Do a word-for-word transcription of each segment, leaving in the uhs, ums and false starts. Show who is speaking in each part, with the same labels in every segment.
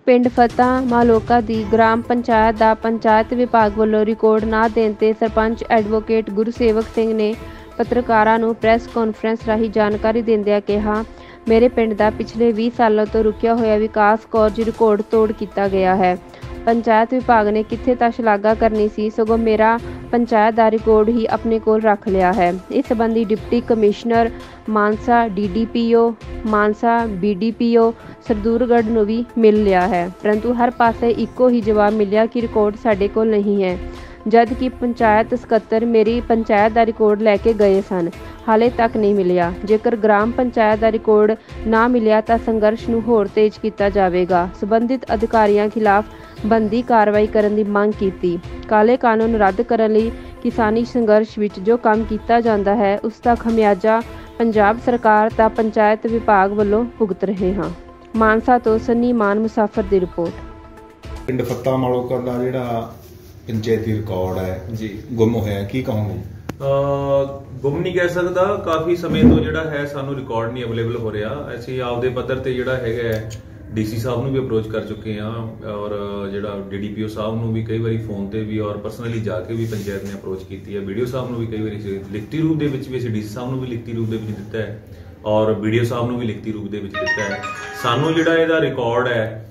Speaker 1: ਪਿੰਡ ਫਤਿਹ ਮਾਲੋਕਾ ਦੀ ਗ੍ਰਾਮ ਪੰਚਾਇਤ ਦਾ ਪੰਚਾਇਤ ਵਿਭਾਗ ਵੱਲੋਂ ਰਿਕਾਰਡ ਨਾ ਦੇਣ ਤੇ ਸਰਪੰਚ ਐਡਵੋਕੇਟ ਗੁਰਸੇਵਕ ਸਿੰਘ ਨੇ ਪੱਤਰਕਾਰਾਂ ਨੂੰ ਪ੍ਰੈਸ ਕਾਨਫਰੰਸ ਰਾਹੀਂ ਜਾਣਕਾਰੀ ਦਿੰਦਿਆਂ ਕਿਹਾ, ਮੇਰੇ ਪਿੰਡ ਦਾ ਪਿਛਲੇ ਵੀਹ ਸਾਲਾਂ ਤੋਂ ਰੁਕਿਆ ਹੋਇਆ ਵਿਕਾਸ ਕਾਰਜ ਰਿਕਾਰਡ ਤੋੜ ਕੀਤਾ ਗਿਆ ਹੈ। ਪੰਚਾਇਤ ਵਿਭਾਗ ਨੇ ਕਿੱਥੇ ਤਾਂ ਸ਼ਲਾਘਾ ਕਰਨੀ ਸੀ, ਸਗੋਂ ਮੇਰਾ ਪੰਚਾਇਤ ਦਾ ਰਿਕਾਰਡ ਹੀ ਆਪਣੇ ਕੋਲ ਰੱਖ ਲਿਆ ਹੈ। ਇਸ ਸੰਬੰਧੀ deputy commissioner Mansa, D D P O Mansa, B D P O Sardulgarh ਨੂੰ ਵੀ ਮਿਲ ਲਿਆ ਹੈ, ਪਰੰਤੂ ਹਰ ਪਾਸੇ ਇੱਕੋ ਹੀ ਜਵਾਬ ਮਿਲਿਆ ਕਿ ਰਿਕਾਰਡ ਸਾਡੇ ਕੋਲ ਨਹੀਂ ਹੈ, ਜਦ ਕਿ ਪੰਚਾਇਤ ਸਕੱਤਰ ਮੇਰੀ ਪੰਚਾਇਤ ਦਾ ਰਿਕਾਰਡ ਲੈ ਕੇ ਗਏ ਸਨ, ਹਾਲੇ ਤੱਕ ਨਹੀਂ ਮਿਲਿਆ। ਜੇਕਰ ਗ੍ਰਾਮ ਪੰਚਾਇਤ ਦਾ ਰਿਕਾਰਡ ਨਾ ਮਿਲਿਆ ਤਾਂ ਸੰਘਰਸ਼ ਨੂੰ ਹੋਰ ਤੇਜ਼ ਕੀਤਾ ਜਾਵੇਗਾ। ਸੰਬੰਧਿਤ ਅਧਿਕਾਰੀਆਂ ਖਿਲਾਫ ਬਣਦੀ ਕਾਰਵਾਈ ਕਰਨ ਦੀ ਮੰਗ ਕੀਤੀ। ਕਾਲੇ ਕਾਨੂੰਨ ਰੱਦ ਕਰਨ ਲਈ ਕਿਸਾਨੀ ਸੰਘਰਸ਼ ਵਿੱਚ ਜੋ ਕੰਮ ਕੀਤਾ ਜਾਂਦਾ ਹੈ, ਉਸ ਦਾ ਖਮਿਆਜ਼ਾ ਪੰਜਾਬ ਸਰਕਾਰ ਤਾਂ ਪੰਚਾਇਤ ਵਿਭਾਗ ਵੱਲੋਂ ਭੁਗਤ ਰਹੇ ਹਾਂ। ਮਾਨਸਾ ਤੋਂ ਸੰਨੀ ਮਾਨ ਮੁਸਾਫਰ ਦੀ ਰਿਪੋਰਟ।
Speaker 2: ਪਿੰਡ ਫਤਿਹ ਮਾਲੋਕਾ ਦਾ ਜਿਹੜਾ ਪੰਚਾਇਤੀ ਰਿਕਾਰਡ ਹੈ
Speaker 3: ਜੀ
Speaker 2: ਗੁੰਮ ਹੋਇਆ, ਕੀ ਕਹੋਗੇ?
Speaker 3: ਗੁੰਮ ਨਹੀਂ ਕਹਿ ਸਕਦਾ, ਕਾਫੀ ਸਮੇਂ ਤੋਂ ਜਿਹੜਾ ਹੈ ਸਾਨੂੰ ਰਿਕਾਰਡ ਨਹੀਂ ਅਵੇਲੇਬਲ ਹੋ ਰਿਹਾ। ਅਸੀਂ ਆਪਦੇ ਪੱਧਰ ਤੇ ਜਿਹੜਾ ਹੈਗਾ ਡੀ ਸੀ ਸਾਹਿਬ ਨੂੰ ਵੀ ਅਪਰੋਚ ਕਰ ਚੁੱਕੇ ਹਾਂ ਔਰ ਜਿਹੜਾ ਡੀ ਡੀ ਪੀ ਓ ਸਾਹਿਬ ਨੂੰ ਵੀ ਕਈ ਵਾਰੀ ਫੋਨ ਤੇ ਵੀ ਔਰ ਪਰਸਨਲੀ ਜਾ ਕੇ ਵੀ ਪੰਚਾਇਤ ਨੇ ਅਪਰੋਚ ਕੀਤੀ ਹੈ। ਵੀਡੀਓ ਸਾਹਿਬ ਨੂੰ ਵੀ ਕਈ ਵਾਰੀ ਲਿਖਤੀ ਰੂਪ ਦੇ ਵਿੱਚ ਵੀ ਅਸੀਂ ਡੀ ਸੀ ਸਾਹਿਬ ਨੂੰ ਵੀ ਲਿਖਤੀ ਰੂਪ ਦੇ ਵਿੱਚ ਦਿੱਤਾ ਹੈ ਔਰ ਵੀਡੀਓ ਸਾਹਿਬ ਨੂੰ ਵੀ ਲਿਖਤੀ ਰੂਪ ਦੇ ਵਿੱਚ ਦਿੱਤਾ ਹੈ। ਸਾਨੂੰ ਜਿਹੜਾ ਇਹਦਾ ਰਿਕਾਰਡ ਹੈ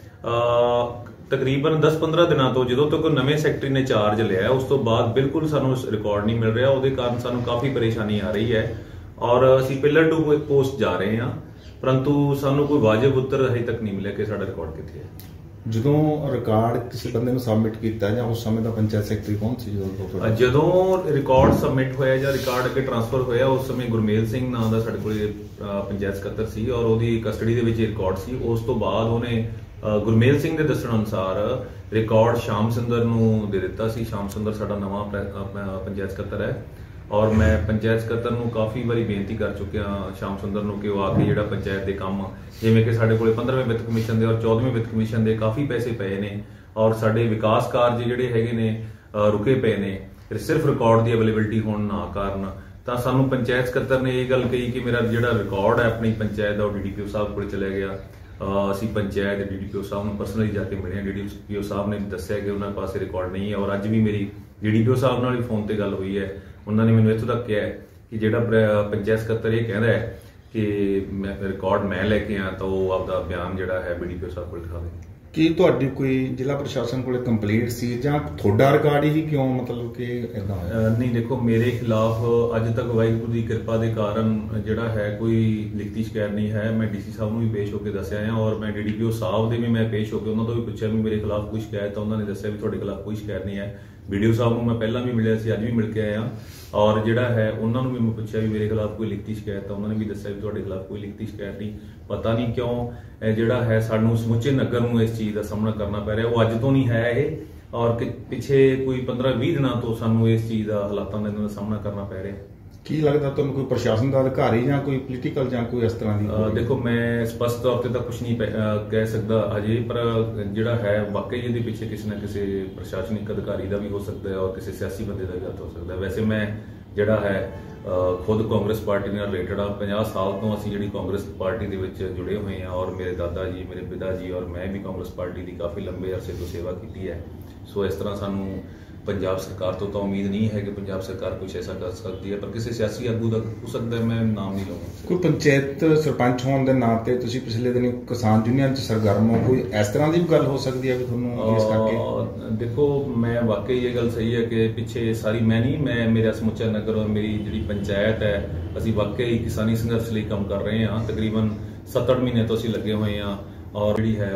Speaker 3: ਤਕਰੀਬਨ ਦਸ ਪੰਦਰਾਂ ਦਿਨਾਂ ਤੋਂ, ਜਦੋਂ ਤੱਕ ਨਵੇਂ ਸੈਕਟਰੀ ਨੇ ਚਾਰਜ ਲਿਆ, ਉਸ ਤੋਂ ਬਾਅਦ ਬਿਲਕੁਲ ਸਾਨੂੰ ਰਿਕਾਰਡ ਨਹੀਂ ਮਿਲ ਰਿਹਾ। ਉਹਦੇ ਕਾਰਨ ਸਾਨੂੰ ਕਾਫੀ ਪਰੇਸ਼ਾਨੀ ਆ ਰਹੀ ਹੈ ਔਰ ਅਸੀਂ ਪਿਲਰ ਟੂ ਪੋਸਟ ਜਾ ਰਹੇ ਹਾਂ, ਪਰੰਤੂ ਸਾਨੂੰ ਕੋਈ ਵਾਜਬ ਉੱਤਰ ਹਜੇ ਤੱਕ ਨਹੀਂ ਮਿਲਿਆ ਕਿ ਸਾਡਾ ਰਿਕਾਰਡ ਕਿੱਥੇ ਹੈ।
Speaker 2: ਜਦੋਂ ਰਿਕਾਰਡ ਕਿਸੇ ਬੰਦੇ ਨੂੰ ਸਬਮਿਟ ਕੀਤਾ ਜਾਂ ਉਸ ਸਮੇਂ ਦਾ ਪੰਚਾਇਤ ਸੈਕਟਰੀ ਕੌਣ ਸੀ? ਜਦੋਂ
Speaker 3: ਜਦੋਂ ਰਿਕਾਰਡ ਸਬਮਿਟ ਹੋਇਆ ਜਾਂ ਰਿਕਾਰਡ ਅੱਗੇ ਟ੍ਰਾਂਸਫਰ ਹੋਇਆ, ਉਸ ਸਮੇਂ ਗੁਰਮੇਲ ਸਿੰਘ ਨਾਂ ਦਾ ਸਾਡੇ ਕੋਲ ਪੰਚਾਇਤ ਸਕੱਤਰ ਸੀ ਔਰ ਉਹਦੀ ਕਸਟਡੀ ਦੇ ਵਿੱਚ ਰਿਕਾਰਡ ਸੀ। ਉਸ ਤੋਂ ਬਾਅਦ ਉਹਨੇ ਗੁਰਮੇਲ ਸਿੰਘ ਦੇ ਦੱਸਣ ਅਨੁਸਾਰ ਰਿਕਾਰਡ ਸ਼ਾਮ ਸੁੰਦਰ ਨੂੰ ਦੇ ਦਿੱਤਾ ਸੀ। ਸ਼ਾਮ ਸੁੰਦਰ ਸਾਡਾ ਨਵਾਂ ਪੰਚਾਇਤ ਸਕੱਤਰ ਹੈ ਔਰ ਮੈਂ ਪੰਚਾਇਤ ਸਕੱਤਰ ਨੂੰ ਕਾਫੀ ਵਾਰੀ ਬੇਨਤੀ ਕਰ ਚੁੱਕਿਆ ਸ਼ਾਮ ਸੁੰਦਰ ਨੂੰ ਕਿ ਉਹ ਆ ਕੇ ਜਿਹੜਾ ਪੰਚਾਇਤ ਦੇ ਕੰਮ, ਜਿਵੇਂ ਕਿ ਸਾਡੇ ਕੋਲੇ ਪੰਦਰਵੇਂ ਵਿੱਤ ਕਮਿਸ਼ਨ ਦੇ ਔਰ ਚੌਦਵੇਂ ਵਿੱਤ ਕਮਿਸ਼ਨ ਦੇ ਕਾਫੀ ਪੈਸੇ ਪਏ ਨੇ ਔਰ ਸਾਡੇ ਵਿਕਾਸ ਕਾਰਜ ਜਿਹੜੇ ਹੈਗੇ ਨੇ ਰੁਕੇ ਪਏ ਨੇ, ਸਿਰਫ ਰਿਕਾਰਡ ਦੀ ਅਵੇਲੇਬਿਲਿਟੀ ਹੋਣ ਨਾ ਕਾਰਨ, ਤਾਂ ਸਾਨੂੰ ਪੰਚਾਇਤ ਸਕੱਤਰ ਨੇ ਇਹ ਗੱਲ ਕਹੀ ਕਿ ਮੇਰਾ ਜਿਹੜਾ ਰਿਕਾਰਡ ਹੈ ਆਪਣੀ ਪੰਚਾਇਤ ਦਾ ਉਹ ਡੀ ਡੀ ਪੀ ਓ ਸਾਹਿਬ ਕੋਲ ਚਲਾ ਗਿਆ। ਅਸੀਂ ਪੰਚਾਇਤ ਦੇ ਡੀ ਡੀ ਪੀ ਓ ਸਾਹਿਬ ਨੂੰ ਪਰਸਨਲੀ ਜਾ ਕੇ ਮਿਲੇ। ਡੀ ਡੀ ਪੀ ਓ ਸਾਹਿਬ ਨੇ ਦੱਸਿਆ ਕਿ ਉਹਨਾਂ ਪਾਸੇ ਰਿਕਾਰਡ ਨਹੀਂ ਹੈ ਔਰ ਅੱਜ ਵੀ ਮੇਰੀ ਡੀ ਡੀ ਪੀ ਓ ਸਾਹਿਬ ਨਾਲ ਵੀ ਫੋਨ ਤੇ ਗੱਲ ਹੋਈ ਹੈ। ਉਹਨਾਂ ਨੇ ਮੈਨੂੰ ਇੱਥੋਂ ਤੱਕ ਕਿਹਾ ਹੈ ਕਿ ਜਿਹੜਾ ਪੰਚਾਇਤ ਸਕੱਤਰ ਇਹ ਕਹਿੰਦਾ ਹੈ ਕਿ ਮੈਂ ਰਿਕਾਰਡ ਮੈਂ ਲੈ ਕੇ ਆ ਤਾਂ ਉਹ ਆਪਦਾ ਬਿਆਨ ਜਿਹੜਾ ਹੈ ਡੀ ਡੀ ਪੀ ਓ ਸਾਹਿਬ ਕੋਲ ਦਿਖਾਵੇ।
Speaker 2: ਕੀ ਤੁਹਾਡੀ ਕੋਈ ਜ਼ਿਲ੍ਹਾ ਪ੍ਰਸ਼ਾਸਨ ਕੋਲੇ ਕੰਪਲੇਂਟ ਸੀ ਜਾਂ ਤੁਹਾਡਾ ਰਿਕਾਰਡ ਹੀ ਕਿਉਂ ਮਤਲਬ ਕਿ ਇਦਾਂ ਹੋਇਆ?
Speaker 3: ਨਹੀਂ, ਦੇਖੋ ਮੇਰੇ ਖਿਲਾਫ ਅੱਜ ਤੱਕ ਵਾਹਿਗੁਰੂ ਦੀ ਕਿਰਪਾ ਦੇ ਕਾਰਨ ਜਿਹੜਾ ਹੈ ਕੋਈ ਲਿਖਤੀ ਸ਼ਿਕਾਇਤ ਨਹੀਂ ਹੈ। ਮੈਂ ਡੀ ਸੀ ਸਾਹਿਬ ਨੂੰ ਵੀ ਪੇਸ਼ ਹੋ ਕੇ ਦੱਸਿਆ ਹੈ ਔਰ ਮੈਂ ਡੀ ਡੀ ਪੀ ਓ ਸਾਹਿਬ ਦੇ ਵੀ ਮੈਂ ਪੇਸ਼ ਹੋ ਕੇ ਉਹਨਾਂ ਤੋਂ ਵੀ ਪੁੱਛਿਆ ਵੀ ਮੇਰੇ ਖਿਲਾਫ ਕੋਈ ਸ਼ਿਕਾਇਤ ਹੈ। ਉਹਨਾਂ ਨੇ ਦੱਸਿਆ ਵੀ ਤੁਹਾਡੇ ਖਿਲਾਫ ਕੋਈ ਸ਼ਿਕਾਇਤ ਨਹੀਂ ਹੈ। ਵੀਡੀਓ ਸਾਹਿਬ ਨੂੰ ਮੈਂ ਪਹਿਲਾਂ ਵੀ ਮਿਲਿਆ ਸੀ, ਅੱਜ ਵੀ ਮਿਲ ਕੇ ਆਇਆ ਔਰ ਜਿਹੜਾ ਹੈ ਉਹਨਾਂ ਨੂੰ ਵੀ ਮੈਂ ਪੁੱਛਿਆ ਵੀ ਮੇਰੇ ਖਿਲਾਫ ਕੋਈ ਲਿਖਤੀ ਸ਼ਿਕਾਇਤ ਹੈ। ਉਹਨਾਂ ਨੇ ਵੀ ਦੱਸਿਆ ਵੀ ਤੁਹਾਡੇ ਖਿਲਾਫ ਕੋਈ ਲਿਖਤੀ ਸ਼ਿਕਾਇਤ ਨਹੀਂ। ਪਤਾ ਨਹੀਂ ਕਿਉਂ ਇਹ ਜਿਹੜਾ ਹੈ ਸਾਨੂੰ ਸਮੁੱਚੇ ਨਗਰ ਨੂੰ ਇਸ ਚੀਜ਼ ਦਾ ਸਾਹਮਣਾ ਕਰਨਾ ਪੈ ਰਿਹਾ। ਉਹ ਅੱਜ ਤੋਂ ਨਹੀਂ ਹੈ ਇਹ ਔਰ ਪਿੱਛੇ ਕੋਈ ਪੰਦਰਾਂ ਵੀਹ ਦਿਨਾਂ ਤੋਂ ਸਾਨੂੰ ਇਸ ਚੀਜ਼ ਦਾ ਹਾਲਾਤਾਂ ਦਾ ਸਾਹਮਣਾ ਕਰਨਾ ਪੈ ਰਿਹਾ।
Speaker 2: ਕੀ ਲੱਗਦਾ ਤੁਹਾਨੂੰ ਕੋਈ ਪ੍ਰਸ਼ਾਸਨ ਦਾ ਅਧਿਕਾਰੀ ਜਾਂ ਕੋਈ ਪੋਲੀਟੀਕਲ ਜਾਂ ਕੋਈ ਇਸ ਤਰ੍ਹਾਂ ਦੀ?
Speaker 3: ਦੇਖੋ ਮੈਂ ਸਪਸ਼ਟ ਤੌਰ ਤੇ ਤਾਂ ਕੁਝ ਨਹੀਂ ਕਹਿ ਸਕਦਾ ਅਜੇ, ਪਰ ਜਿਹੜਾ ਹੈ ਵਾਕਈ ਇਹਦੇ ਪਿੱਛੇ ਕਿਸੇ ਨਾ ਕਿਸੇ ਪ੍ਰਸ਼ਾਸਨਿਕ ਅਧਿਕਾਰੀ ਦਾ ਵੀ ਹੋ ਸਕਦਾ ਹੈ ਔਰ ਕਿਸੇ ਸਿਆਸੀ ਬੰਦੇ ਦਾ ਵੀ ਹੱਥ ਹੋ ਸਕਦਾ ਹੈ। ਵੈਸੇ ਮੈਂ ਜਿਹੜਾ ਹੈ ਖੁਦ ਕਾਂਗਰਸ ਪਾਰਟੀ ਨਾਲ ਰਿਲੇਟਡ ਆ। ਪੰਜਾਹ ਸਾਲ ਤੋਂ ਅਸੀਂ ਜਿਹੜੀ ਕਾਂਗਰਸ ਪਾਰਟੀ ਦੇ ਵਿੱਚ ਜੁੜੇ ਹੋਏ ਹਾਂ ਔਰ ਮੇਰੇ ਦਾਦਾ ਜੀ, ਮੇਰੇ ਪਿਤਾ ਜੀ ਔਰ ਮੈਂ ਵੀ ਕਾਂਗਰਸ ਪਾਰਟੀ ਦੀ ਕਾਫੀ ਲੰਬੇ ਅਰਸੇ ਤੋਂ ਸੇਵਾ ਕੀਤੀ ਹੈ। ਸੋ ਇਸ ਤਰ੍ਹਾਂ ਸਾਨੂੰ ਪੰਜਾਬ ਸਰਕਾਰ ਤੋਂ ਤਾਂ ਉਮੀਦ ਨਹੀਂ ਹੈ ਕਿ ਪੰਜਾਬ ਸਰਕਾਰ ਕੁਝ ਐਸਾ ਕਰ ਸਕਦੀ ਹੈ, ਪਰ ਕਿਸੇ ਸਿਆਸੀ ਆਗੂ ਦਾ ਹੋ ਸਕਦਾ ਹੈ। ਮੈਂ ਨਾਮ ਨਹੀਂ ਲਵਾਂਗਾ। ਕੋਈ
Speaker 2: ਪੰਚਾਇਤ ਸਰਪੰਚ ਹੋਣ ਦੇ ਨਾਤੇ ਤੁਸੀਂ ਪਿਛਲੇ ਦਿਨੀ ਕਿਸਾਨ ਯੂਨੀਅਨ ਚ ਸਰਗਰਮ ਹੋ, ਕੋਈ ਇਸ ਤਰ੍ਹਾਂ ਦੀ ਵੀ ਗੱਲ ਹੋ ਸਕਦੀ ਹੈ ਵੀ ਤੁਹਾਨੂੰ ਇਸ ਕਰਕੇ?
Speaker 3: ਦੇਖੋ ਮੈਂ ਵਾਕਈ ਇਹ ਗੱਲ ਸਹੀ ਹੈ ਕਿ ਪਿੱਛੇ ਸਾਰੀ ਮੈਂ ਨਹੀਂ ਮੈਂ ਮੇਰਾ ਸਮੁੱਚਾ ਨਗਰ ਔਰ ਮੇਰੀ ਜਿਹੜੀ ਪੰਚਾਇਤ ਹੈ, ਅਸੀਂ ਵਾਕਈ ਕਿਸਾਨੀ ਸੰਘਰਸ਼ ਲਈ ਕੰਮ ਕਰ ਰਹੇ ਹਾਂ। ਤਕਰੀਬਨ ਸੱਤ ਅੱਠ ਮਹੀਨੇ ਤੋਂ ਅਸੀਂ ਲੱਗੇ ਹੋਏ ਹਾਂ ਔਰ ਜਿਹੜੀ ਹੈ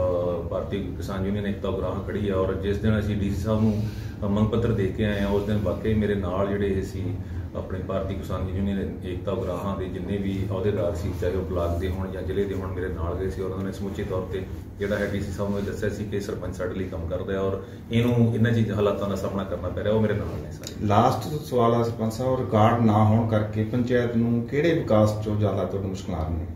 Speaker 3: ਭਾਰਤੀ ਕਿਸਾਨ ਯੂਨੀਅਨ ਏਕਤਾ ਉਗਰਾਹਾਂ ਖੜੀ ਹੈ ਔਰ ਜਿਸ ਦਿਨ ਅਸੀਂ ਡੀ ਸੀ ਸਾਹਿਬ ਨੂੰ ਮੰਗ ਪੱਤਰ ਦੇ ਕੇ ਆਏ ਹਾਂ ਉਸ ਦਿਨ ਵਾਕਈ ਮੇਰੇ ਨਾਲ ਜਿਹੜੇ ਇਹ ਸੀ ਆਪਣੇ ਭਾਰਤੀ ਕਿਸਾਨ ਯੂਨੀਅਨ ਏਕਤਾ ਉਗਰਾਹਾਂ ਦੇ ਜਿੰਨੇ ਵੀ ਅਹੁਦੇਦਾਰ ਸੀ, ਚਾਹੇ ਉਹ ਬਲਾਕ ਦੇ ਹੋਣ ਜਾਂ ਜ਼ਿਲ੍ਹੇ ਦੇ ਹੋਣ, ਮੇਰੇ ਨਾਲ ਗਏ ਸੀ ਔਰ ਉਹਨਾਂ ਨੇ ਸਮੁੱਚੇ ਤੌਰ ਤੇ ਜਿਹੜਾ ਹੈ ਡੀ ਸੀ ਸਾਹਿਬ ਨੂੰ ਦੱਸਿਆ ਸੀ ਕਿ ਸਰਪੰਚ ਸਾਡੇ ਲਈ ਕੰਮ ਕਰਦਾ ਔਰ ਇਹਨੂੰ ਇਹਨਾਂ ਚੀਜ਼ਾਂ ਹਾਲਾਤਾਂ ਦਾ ਸਾਹਮਣਾ ਕਰਨਾ ਪੈ ਰਿਹਾ। ਉਹ ਮੇਰੇ ਨਾਲ ਨੇ ਸਾਰੇ।
Speaker 2: ਲਾਸਟ ਸਵਾਲ ਆ ਸਰਪੰਚ ਸਾਹਿਬ, ਰਿਕਾਰਡ ਨਾ ਹੋਣ ਕਰਕੇ ਪੰਚਾਇਤ ਨੂੰ ਕਿਹੜੇ ਵਿਕਾਸ ਚੋਂ ਜ਼ਿਆਦਾ ਤੁਹਾਨੂੰ ਮੁਸ਼ਕਲਾਂ ਆ ਰਹੀਆਂ?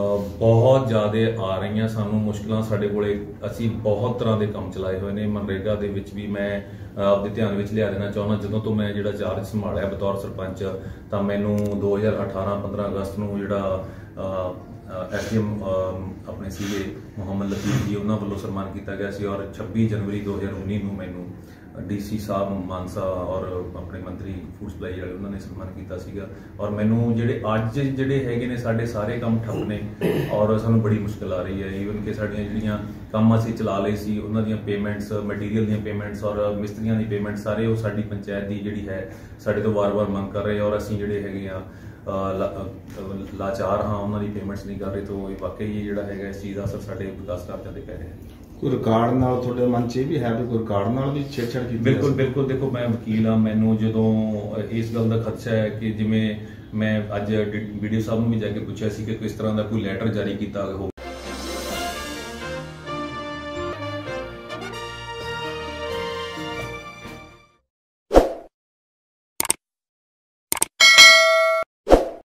Speaker 3: ਬਹੁਤ ਜ਼ਿਆਦਾ ਆ ਰਹੀਆਂ ਸਾਨੂੰ ਮੁਸ਼ਕਲਾਂ। ਸਾਡੇ ਕੋਲੇ ਅਸੀਂ ਬਹੁਤ ਤਰ੍ਹਾਂ ਦੇ ਕੰਮ ਚਲਾਏ ਹੋਏ ਨੇ। ਮਨਰੇਗਾ ਦੇ ਵਿੱਚ ਵੀ ਮੈਂ ਆਪਦੇ ਧਿਆਨ ਵਿੱਚ ਲਿਆ ਦੇਣਾ ਚਾਹੁੰਦਾ, ਜਦੋਂ ਤੋਂ ਮੈਂ ਜਿਹੜਾ ਚਾਰਜ ਸੰਭਾਲਿਆ ਬਤੌਰ ਸਰਪੰਚ ਤਾਂ ਮੈਨੂੰ ਦੋ ਹਜ਼ਾਰ ਅਠਾਰਾਂ ਪੰਦਰਾਂ ਅਗਸਤ ਨੂੰ ਜਿਹੜਾ ਐਸ ਡੀ ਐਮ ਆਪਣੇ ਸੀਗੇ ਮੁਹੰਮਦ ਲਤੀਫ ਜੀ, ਉਹਨਾਂ ਵੱਲੋਂ ਸਨਮਾਨ ਕੀਤਾ ਗਿਆ ਸੀ। ਔਰ ਛੱਬੀ ਜਨਵਰੀ ਦੋ ਹਜ਼ਾਰ ਉੱਨੀ ਨੂੰ ਮੈਨੂੰ ਡੀਸੀ ਸਾਹਿਬ ਮਾਨਸਾ ਔਰ ਆਪਣੇ ਮੰਤਰੀ ਫੂਡ ਸਪਲਾਈ ਵਾਲੇ ਉਹਨਾਂ ਨੇ ਸਨਮਾਨ ਕੀਤਾ ਸੀਗਾ। ਔਰ ਮੈਨੂੰ ਜਿਹੜੇ ਅੱਜ ਜਿਹੜੇ ਹੈਗੇ ਨੇ ਸਾਡੇ ਸਾਰੇ ਕੰਮ ਠੱਪ ਨੇ ਔਰ ਸਾਨੂੰ ਬੜੀ ਮੁਸ਼ਕਿਲ ਆ ਰਹੀ ਹੈ। ਈਵਨ ਕਿ ਸਾਡੀਆਂ ਜਿਹੜੀਆਂ ਕੰਮ ਅਸੀਂ ਚਲਾ ਲਏ ਸੀ ਉਹਨਾਂ ਦੀਆਂ ਪੇਮੈਂਟਸ, ਮਟੀਰੀਅਲ ਦੀਆਂ ਪੇਮੈਂਟਸ ਔਰ ਮਿਸਤਰੀਆਂ ਦੀ ਪੇਮੈਂਟ ਸਾਰੇ ਉਹ ਸਾਡੀ ਪੰਚਾਇਤ ਦੀ ਜਿਹੜੀ ਹੈ ਸਾਡੇ ਤੋਂ ਵਾਰ-ਵਾਰ ਮੰਗ ਕਰ ਰਹੇ। ਔਰ ਅਸੀਂ ਜਿਹੜੇ ਹੈਗੇ ਆ ਲਾਚਾਰ ਹਾਂ, ਉਹਨਾਂ ਦੀ ਪੇਮੈਂਟਸ ਨਹੀਂ ਕਰ ਰਹੇ। ਤਾਂ ਇਹ ਵਾਕਈ ਜਿਹੜਾ ਹੈਗਾ ਇਸ ਚੀਜ਼ ਦਾ ਅਸਰ ਸਾਡੇ ਵਿਕਾਸ ਕਾਰਜਾਂ ਤੇ ਪੈ ਰਿਹਾ ਹੈ।
Speaker 2: ਕੋਈ ਰਿਕਾਰਡ ਨਾਲ ਤੁਹਾਡੇ ਮਨ 'ਚ ਇਹ ਵੀ ਹੈ ਵੀ ਕੋਈ ਰਿਕਾਰਡ ਨਾਲ ਵੀ ਛੇੜਛਾੜ ਕੀਤੀ?
Speaker 3: ਬਿਲਕੁਲ ਬਿਲਕੁਲ ਦੇਖੋ, ਮੈਂ ਵਕੀਲ ਹਾਂ, ਮੈਨੂੰ ਜਦੋਂ ਇਸ ਗੱਲ ਦਾ ਖਦਸ਼ਾ ਹੈ ਕਿ ਜਿਵੇਂ ਮੈਂ ਅੱਜ ਵੀਡੀਓ ਸਾਹਿਬ ਨੂੰ ਵੀ ਜਾ ਕੇ ਪੁੱਛਿਆ ਸੀ ਕਿ ਕਿਸ ਤਰ੍ਹਾਂ ਦਾ ਕੋਈ ਲੈਟਰ ਜਾਰੀ ਕੀਤਾ ਹੋ